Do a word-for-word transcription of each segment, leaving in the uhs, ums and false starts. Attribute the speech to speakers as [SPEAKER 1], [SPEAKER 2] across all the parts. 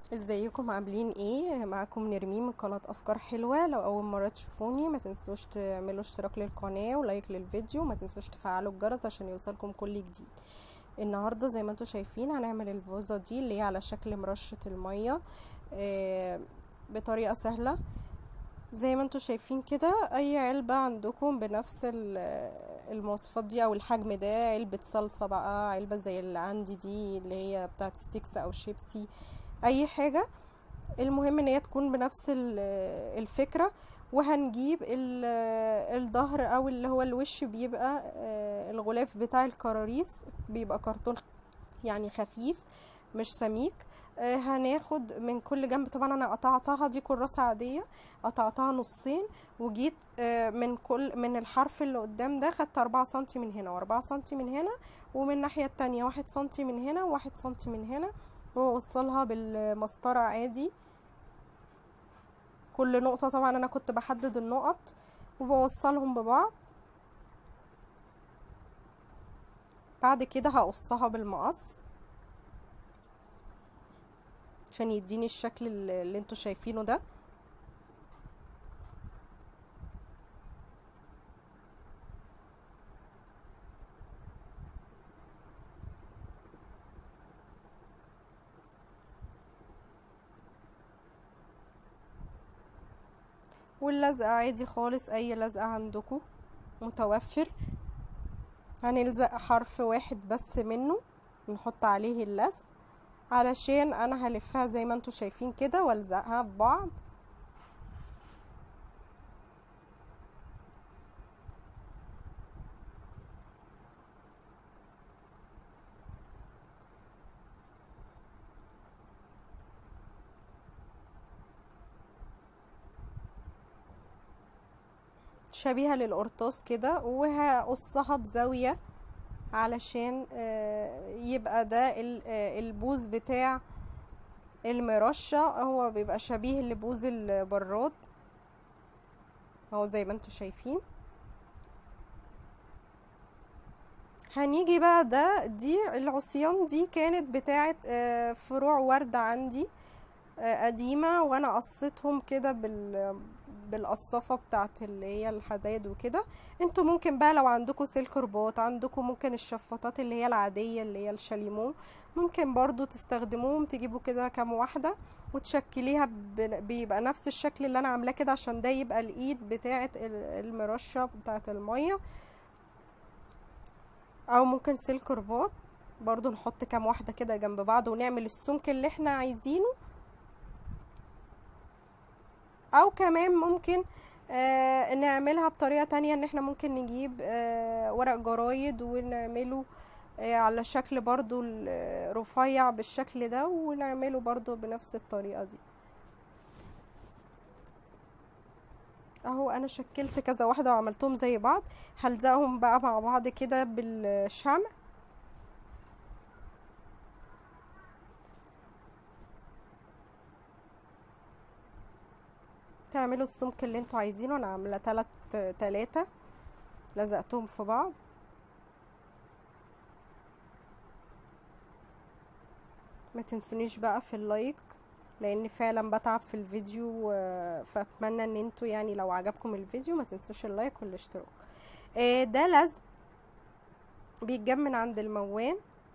[SPEAKER 1] ازيكم عاملين ايه؟ معاكم نرمين من قناة افكار حلوة. لو اول مرة تشوفوني ما تنسوش تعملوا اشتراك للقناة ولايك للفيديو، ما تنسوش تفعلوا الجرس عشان يوصلكم كل جديد. النهاردة زي ما انتم شايفين هنعمل الفوزة دي اللي هي على شكل مرشة المية آه، بطريقة سهلة. زي ما انتم شايفين كده، اي علبة عندكم بنفس ال- المواصفات دي او الحجم ده، علبة صلصة بقى، علبة زي اللي عندي دي اللي هي بتاعت ستيكس او شيبسي، اي حاجة. المهم ان هي تكون بنفس ال- الفكرة. وهنجيب ال- الظهر او اللي هو الوش، بيبقى آه، الغلاف بتاع الكراريس، بيبقى كرتون يعني خفيف مش سميك. آه، هناخد من كل جنب. طبعا انا قطعتها دي كراسة عادية، قطعتها نصين، وجيت آه، من كل من الحرف اللي قدام ده خدت اربعة سنتي من هنا واربعة سنتي من هنا، ومن الناحية التانية واحد سنتي من هنا وواحد سنتي من هنا، ووصلها بالمسطرة عادي. كل نقطة طبعا انا كنت بحدد النقط وبوصلهم ببعض. بعد كده هقصها بالمقص عشان يديني الشكل اللي اللي انتوا شايفينه ده. واللزقة عادي خالص، اي لزقة عندكم متوفر. هنلزق حرف واحد بس منه، نحط عليه اللزق علشان انا هلفها زي ما انتوا شايفين كده والزقها ببعض. شبيهة للقرطاس كده، وهقصها بزاوية علشان آه، يبقى ده ال- آه، البوز بتاع المرشة، هو بيبقى شبيه لبوز البراد اهو زي ما انتوا شايفين. هنيجي بقى ده دي العصيان دي كانت بتاعت آه، فروع وردة عندي آه، قديمة، وانا قصيتهم كده بال بالقصافة بتاعت اللي هي الحداد وكده. انتوا ممكن بقى لو عندكم سلك رباط، عندكم ممكن الشفاطات اللي هي العادية اللي هي الشاليمو، ممكن برضو تستخدموهم. تجيبوا كده كام واحدة وتشكليها ب- بيبقى نفس الشكل اللي انا عاملاه كده، عشان ده يبقى الايد بتاعت ال- المرشة بتاعت المية. او ممكن سلك رباط برضو نحط كام واحدة كده جنب بعض ونعمل السمك اللي احنا عايزينه. او كمان ممكن آه نعملها بطريقة تانية، ان احنا ممكن نجيب آه ورق جرايد ونعمله آه على شكل برضو ال- رفيع بالشكل ده، ونعمله برضو بنفس الطريقة دي. اهو انا شكلت كذا واحدة وعملتهم زي بعض. هلزقهم بقى مع بعض كده بالشمع. تعملوا السمك اللي انتوا عايزينه. انا عاملة تلات تلاتة لزقتهم في بعض. ما تنسونيش بقى في اللايك، لان فعلا بتعب في الفيديو، آه، فاتمنى ان انتوا يعني لو عجبكم الفيديو ما تنسوش اللايك والاشتراك. آه، ده لزق بيتجاب من عند الموان.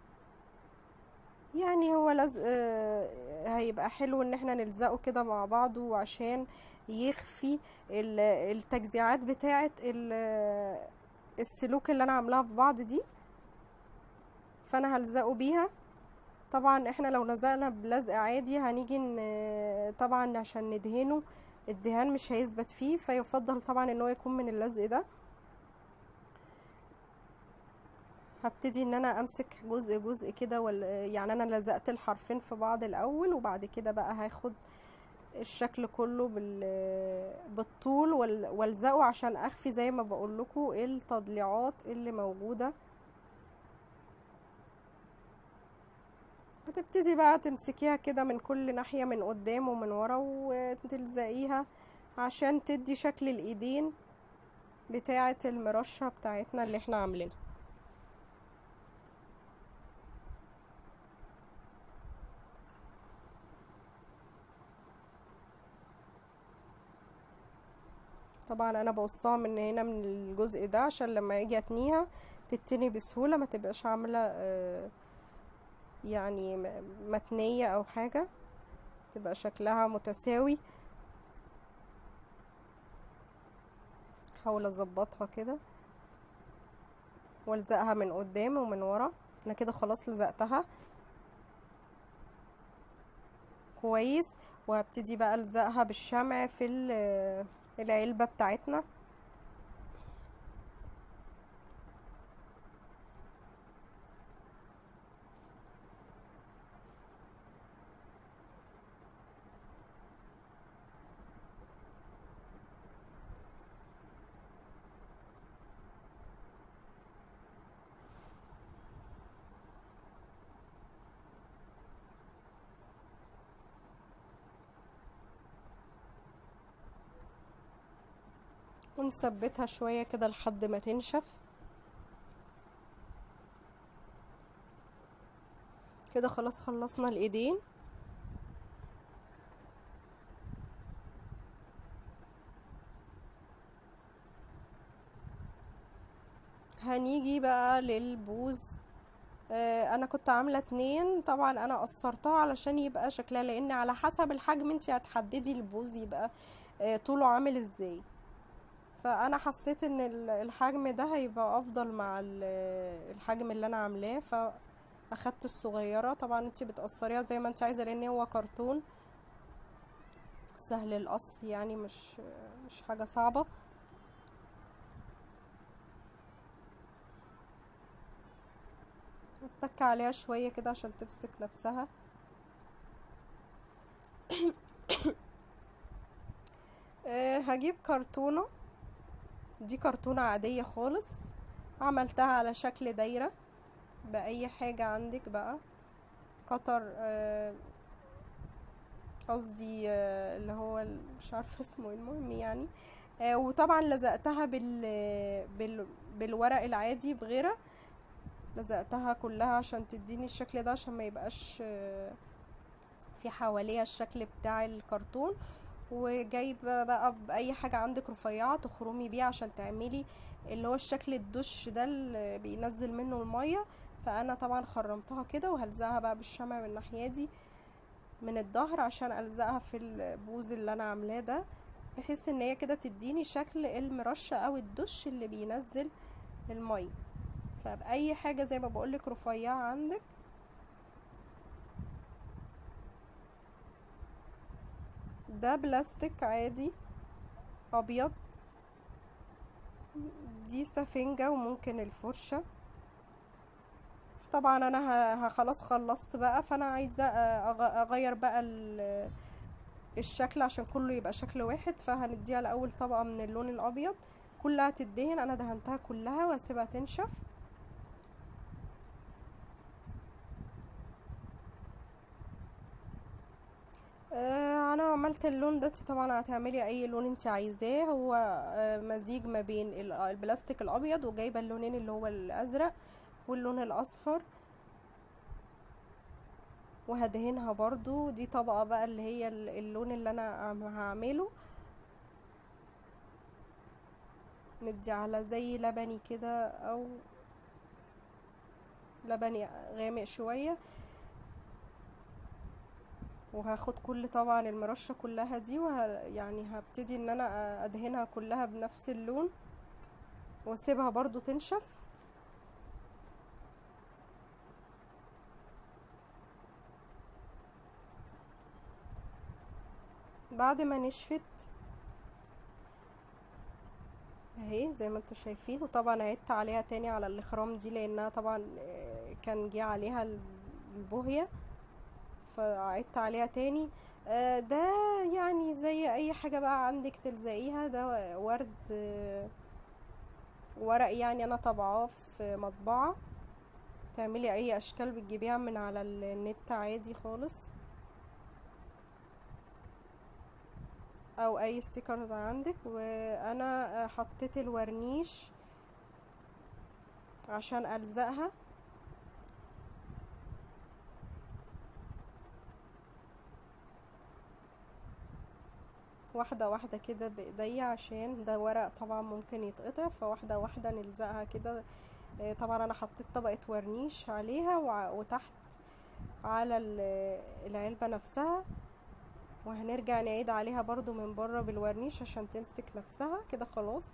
[SPEAKER 1] يعني هو لزق آه، هيبقى حلو ان احنا نلزقه كده مع بعض، وعشان يخفي ال- التجزيعات بتاعه ال- السلوك اللي انا عاملاها في بعض دي، فانا هلزقه بيها. طبعا احنا لو لزقنا بلزق عادي هنيجي ن- طبعا عشان ندهنه الدهان مش هيثبت فيه، فيفضل طبعا ان هو يكون من اللزق ده. هبتدي ان انا امسك جزء جزء كده وال... يعني انا لزقت الحرفين في بعض الاول، وبعد كده بقى هاخد الشكل كله بال... بالطول وال... والزقه عشان اخفي زي ما بقول لكم التضليعات اللي موجوده. هتبتدي بقى تمسكيها كده من كل ناحية، من قدام ومن ورا، وتلزقيها عشان تدي شكل الايدين بتاعة المرشة بتاعتنا اللي احنا عاملينها. طبعا انا بقصها من هنا من الجزء ده عشان لما اجي اتنيها تتني بسهولة، ما تبقاش عاملة آه، يعني م- متنية او حاجة، تبقى شكلها متساوي. احاول اظبطها كده والزقها من قدام ومن ورا. انا كده خلاص لزقتها كويس، وهبتدي بقى الزقها بالشمع في ال- العلبة بتاعتنا. ونثبتها شوية كده لحد ما تنشف. كده خلاص خلصنا الايدين. هنيجي بقى للبوز. آه، انا كنت عاملة اتنين، طبعا انا قصرتها علشان يبقى شكلها، لان على حسب الحجم انتي هتحددي البوز يبقى آه، طوله عامل ازاي. فانا حسيت ان ال- الحجم ده هيبقى افضل مع ال- الحجم اللي انا عاملاه، فاخدت الصغيرة. طبعا انتي بتقصريها زي ما انتي عايزة، لان هو كرتون سهل القص، يعني مش مش حاجة صعبة. اتك عليها شوية كده عشان تمسك نفسها. أه هجيب كرتونة، دي كرتونة عادية خالص، عملتها على شكل دايرة بأي حاجة عندك بقى. قطر أه قصدي أه اللي هو ال- مش عارفة اسمه إيه، المهم يعني. أه وطبعا لزقتها بال بال بالورق العادي بغيره، لزقتها كلها عشان تديني الشكل ده، عشان ما يبقاش آه، في حواليها الشكل بتاع الكرتون. وجايبه بقى باي حاجه عندك رفيعه تخرمي بيها عشان تعملي اللي هو الشكل الدش ده اللي بينزل منه الميه. فانا طبعا خرمتها كده، وهلزقها بقى بالشمع من الناحيه دي من الظهر عشان الزقها في البوز اللي انا عاملاه ده، بحيث ان هي كده تديني شكل المرشه او الدش اللي بينزل الميه. فبأي حاجه زي ما بقولك رفيعه عندك. ده بلاستيك عادي ابيض، دي سفنجة وممكن الفرشة. طبعا انا ه- ه- خلاص خلصت بقى، فانا عايزة أغ- اغير بقى ال- الشكل عشان كله يبقى شكل واحد. فهنديها الاول طبقة من اللون الابيض، كلها تدهن. انا دهنتها كلها واسيبها تنشف. آه، انا عملت اللون ده، انتي طبعا هتعملي اي لون انت عايزاه. هو آه، مزيج ما بين ال- البلاستيك الابيض، وجايبه اللونين اللي هو الازرق واللون الاصفر، وهدهنها برضو. دي طبقة بقى اللي هي ال- اللون اللي انا عم- هعمله. ندي على زي لبني كده، او لبني غامق شوية. وهاخد كل طبعا المرشة كلها دي، وه يعني هبتدي ان انا ادهنها كلها بنفس اللون، واسيبها برضو تنشف. بعد ما نشفت اهي زي ما انتوا شايفين، وطبعا عدت عليها تاني على الاخرام دي، لانها طبعا آه، كان جه عليها البوهية، فعدت عليها تاني. آه، ده يعني زي اي حاجة بقى عندك تلزقيها. ده ورد آه، ورق، يعني انا طبعاه في مطبعة. تعملي اي اشكال بتجيبيها من على النت عادي خالص، او اي ستيكرز عندك. وانا آه، حطيت الورنيش عشان الزقها. واحدة واحدة كده بايديا، عشان ده ورق طبعا ممكن يتقطع، فواحدة واحدة نلزقها كده. آه، طبعا انا حطيت طبقة ورنيش عليها وع- وتحت على ال- العلبة نفسها، وهنرجع نعيد عليها برضو من بره بالورنيش عشان تمسك نفسها كده. خلاص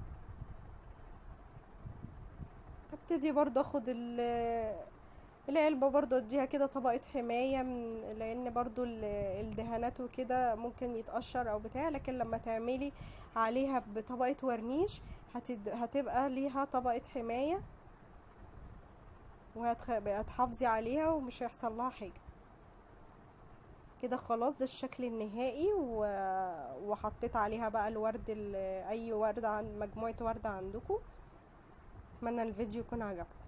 [SPEAKER 1] هبتدي برضو اخد ال- العلبة برضو اديها كده طبقة حماية، من لان برضو ال- الدهانات وكده ممكن يتقشر او بتاع، لكن لما تعملي عليها بطبقة ورنيش هتد... هتبقى ليها طبقة حماية، وهتحافظي عليها ومش هيحصل لها حاجة. كده خلاص ده الشكل النهائي و... وحطيت عليها بقى الورد ال... اي ورد، عن مجموعة ورد عندكم. اتمنى الفيديو يكون عجبكم.